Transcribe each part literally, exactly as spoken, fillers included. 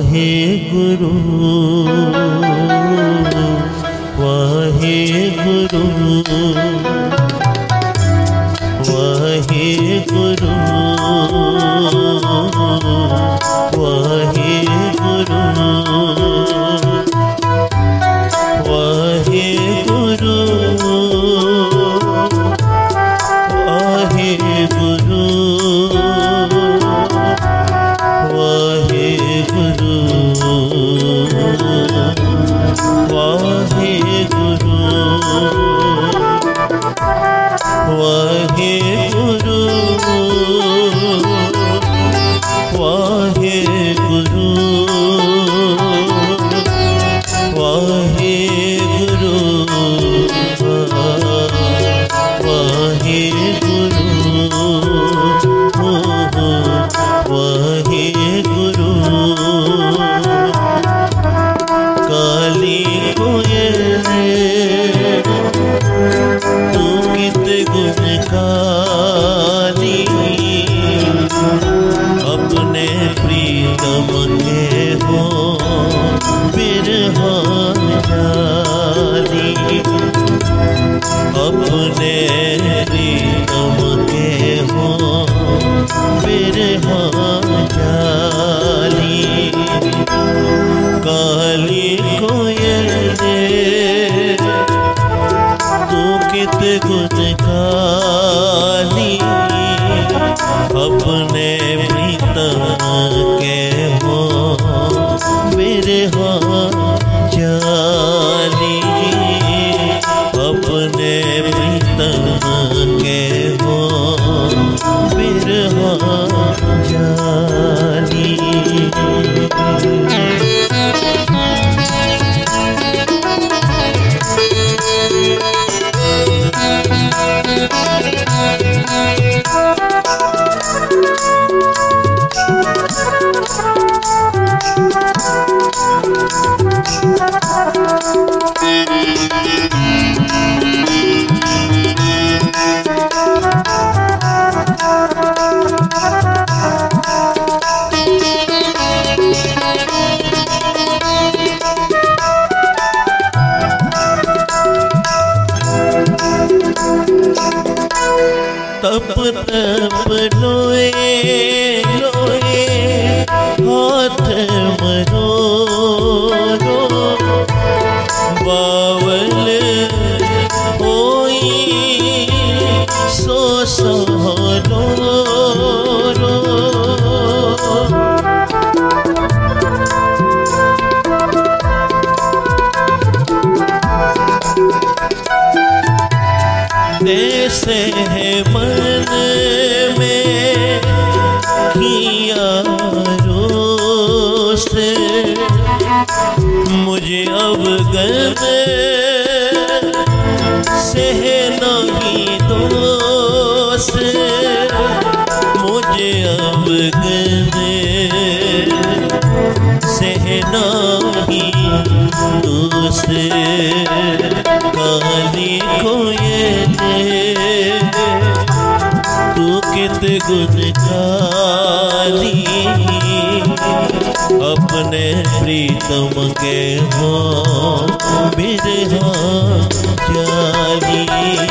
वाहे गुरु वाहे गुरु वाहे गुरु वाहे गुरु वाहे गुरु वाहे गुरु वाहे गुरु वाहे गुरु वाहे गुरु वाहे गुरु वाहे गुरु वाहे गुरु वाहे गुरु काली कोयल तू कित गुण काली अपने प्रीतम के हो बिरहा जाली अपने प्रीतम के हो बिरहा जाली काली कोयल तू कित गुण काली अपने प्रीतम के हो बिरहा जाली अपने प्रीतम के हो बिरहा जाली तप तप लोए लोए हाथ मरो रो बावल होई सो सहलो रो जैसे है मन में किया रोस मुझे अब गम से नहीं दोष मुझे अब गम से नहीं दोष काली कोयल तू कित गुण काली अपने प्रीतम के हो बिरहा जाली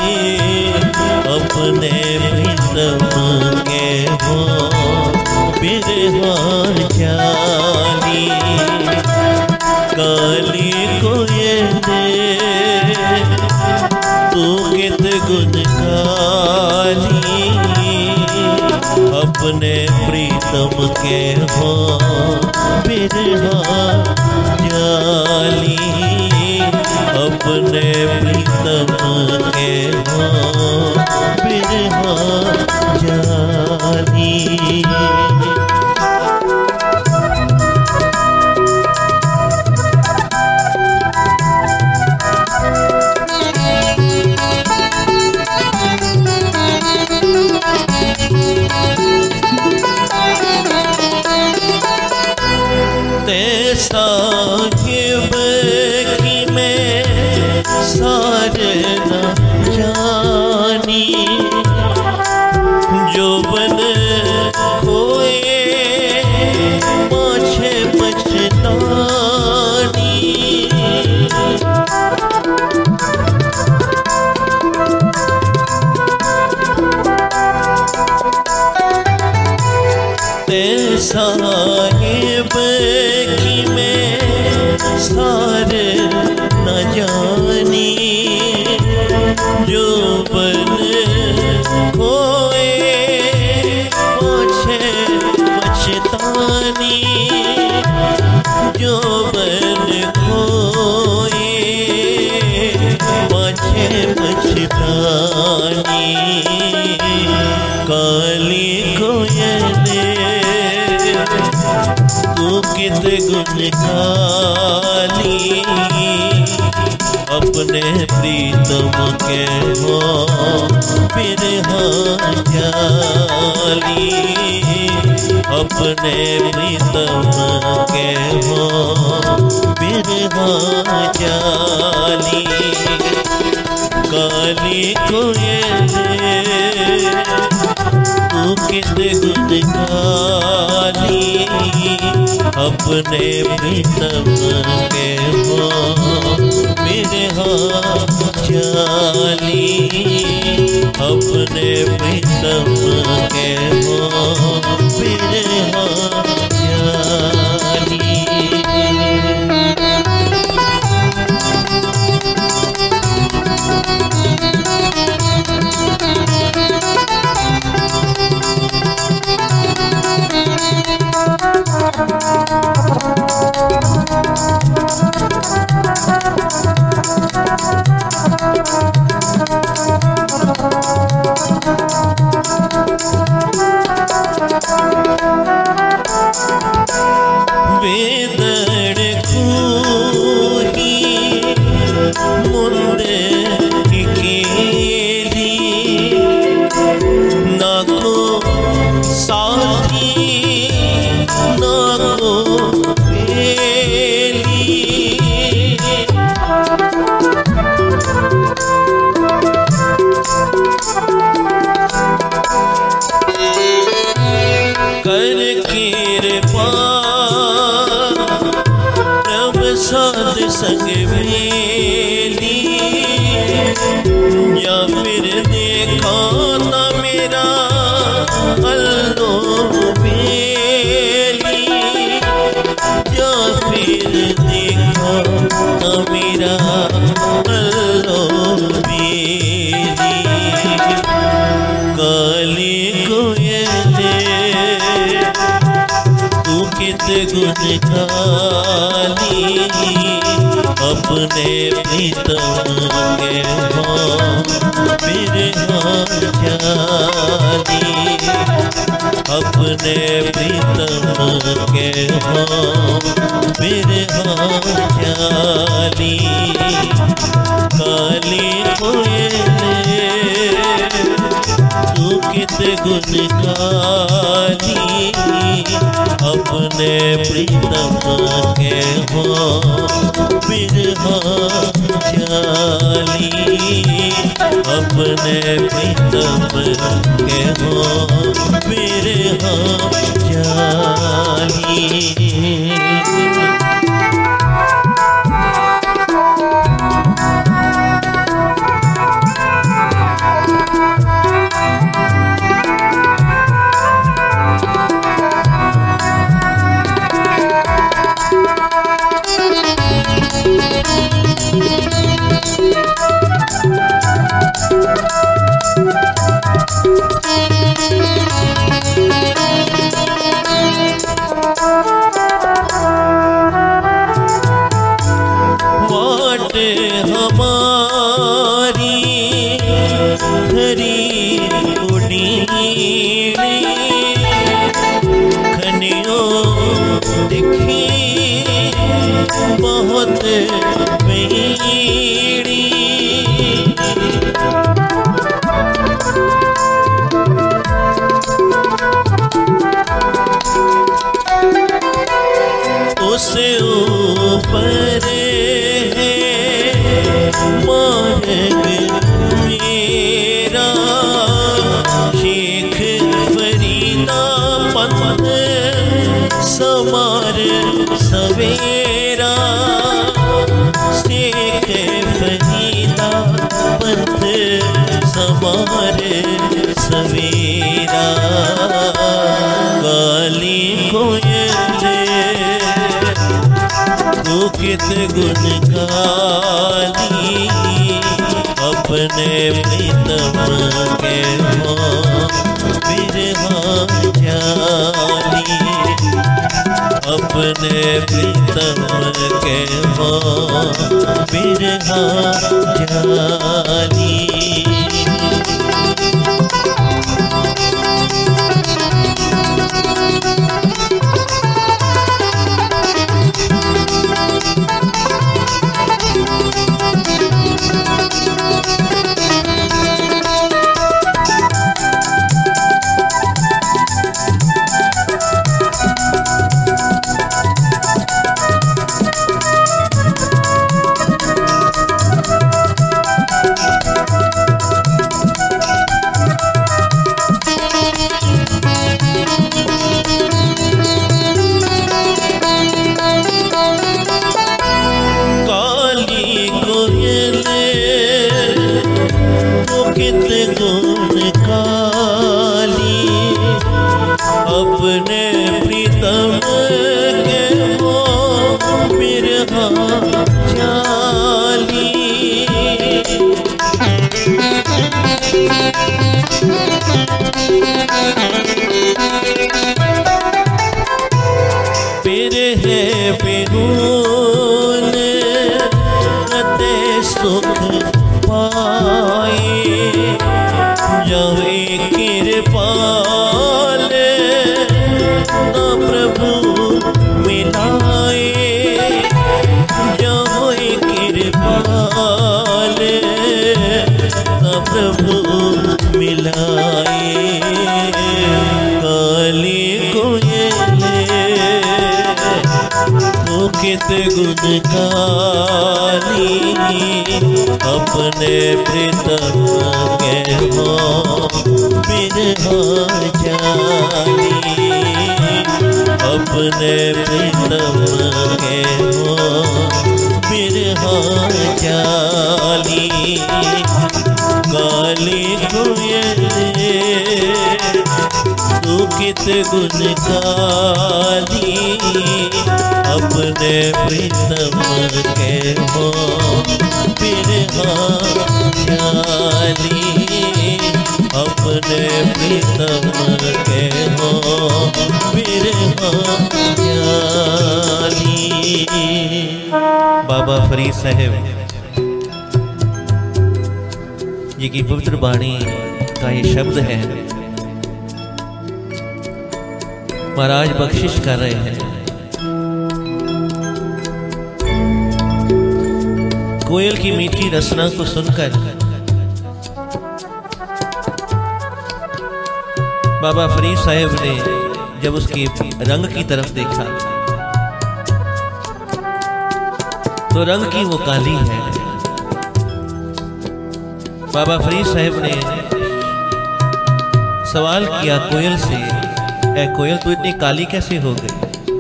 अपने प्रीतम के हो बिरहा जाली काली कोयल तू कित गुण काली अपने प्रीतम के हो बिरहा जाली अपने प्रीतम के हो बिरहा जाली साहिब की मैं सारे न जानी जो बन खोए पाछे मछली ते साहिब की मैं सार न जानी, जो बन खोए पोछे पछतानी, जो बन खोए पोछे पछतानी। काली कोयले तू कित गुण काली, अपने प्रीतम के हो बिरहा जाली, अपने प्रीतम के हो बिरहा जाली। काली कोयले तू कित गुण काली, अपने प्रीतम के हो बिरहा जाली, अपने प्रीतम के हो बिरहा जाली। वेदड़ खूही मुंदे केली, ना को साथी ना को बेली, कर कृपा साध संग मेली, या फिर देखा ना मेरा अल्लो बेली, या फिर देखा ना मेरा अल्लो बेली। काली कोयले तू कित गुण काली, अपने प्रीतम के हो बिरहा जाली, अपने प्रीतम के हो बिरहा जाली। काली कोयले तू कित गुण काली, अपने प्रीतम के हो बिरहा जाली, अपने प्रीतम के हो बिरहा जाली। वाट हमारी हरी उड़ी, खनियों दिखी बहुत बेड़ी, उससे ऊपर है मार्ग मेरा, शेख फरीदा पंथ समार सवेरा, शेख फरीदा पंथ समार सवेरा। काली कोयले तू कित गुण गाली अपने प्रीतम के हो बिरहा जाली अपने प्रीतम के हो बिरहा जाली अपने प्रीतम के हो बिरहा जाली फिर है बिहुन कते सुख पाए जवे कृपाल तो प्रभु मिलाए जवे कृपाल तो प्रभु मिलाए काली कोयले तो कित गुण गाली अपने प्रीतम के हो बिरहा जाली अपने प्रीतम के हो बिरहा जाली काली कोयले तू कित गुण गाली अपने प्रीतम के हो बिरहा जाली अपने प्रीतम के हो बिरहा जाली। बाबा फरीद साहब जी की पवित्र वाणी का ये शब्द है। महाराज बख्शिश कर रहे हैं। कोयल की मीठी रसना को सुनकर बाबा फरीद साहब ने जब उसके रंग की तरफ देखा तो रंग की वो काली है। बाबा फरीद साहब ने सवाल किया कोयल से, ऐ कोयल तू इतनी काली कैसे हो गई?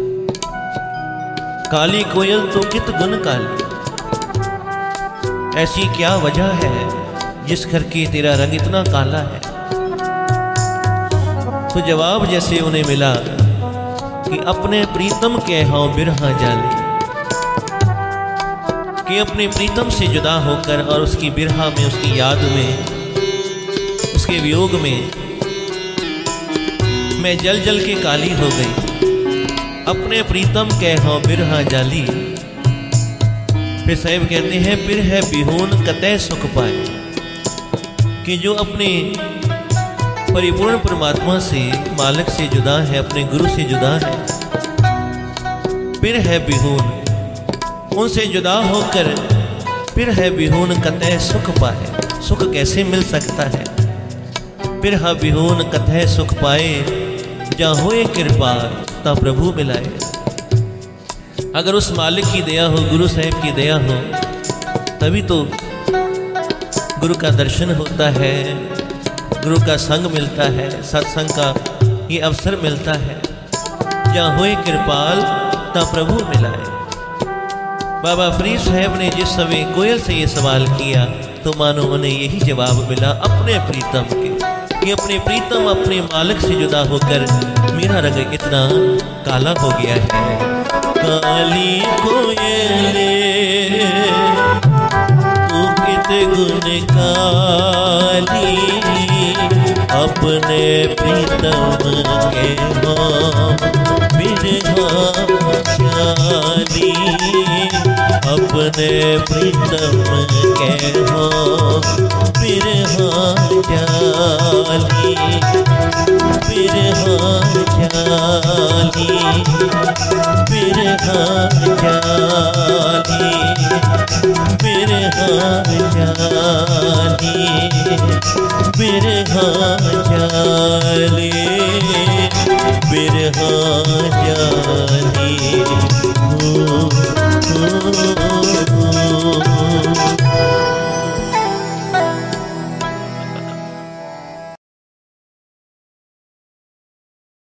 काली कोयल तो कित गुण काली, ऐसी क्या वजह है जिस करके तेरा रंग इतना काला है? तो जवाब जैसे उन्हें मिला कि अपने प्रीतम के हाँ बिरहा जाली, कि अपने प्रीतम से जुदा होकर और उसकी बिरहा में, उसकी याद में, उसके वियोग में मैं जल जल के काली हो गई। अपने प्रीतम के हाँ बिरहा जाली। फिर साहिब कहते हैं फिर है बिहून कतई सुख पाए, कि जो अपने परिपूर्ण परमात्मा से, मालिक से जुदा है, अपने गुरु से जुदा है, फिर है बिहून, उनसे जुदा होकर फिर है बिहून कतई सुख पाए। सुख कैसे मिल सकता है? फिर है बिहून कतई सुख पाए, जहाँ होए कृपा ता प्रभु मिलाए। अगर उस मालिक की दया हो, गुरु साहिब की दया हो, तभी तो गुरु का दर्शन होता है, गुरु का संग मिलता है, सत्संग का ये अवसर मिलता है। जहाँ होए कृपाल ता प्रभु मिलाए। बाबा फरीद साहब ने जिस समय कोयल से ये सवाल किया तो मानो उन्हें यही जवाब मिला अपने प्रीतम के। कि अपने प्रीतम अपने मालिक से जुदा होकर मेरा रंग इतना काला हो गया है। काली कोयले तू कित गुण काली, अपने प्रीतम के हो बिरहा जाली, अपने प्रीतम के हो बिरहा जाली, बिरहा जाली, बिरहा जाली, बिरहा जाली, बिरहा जाली, बिरहा जाली।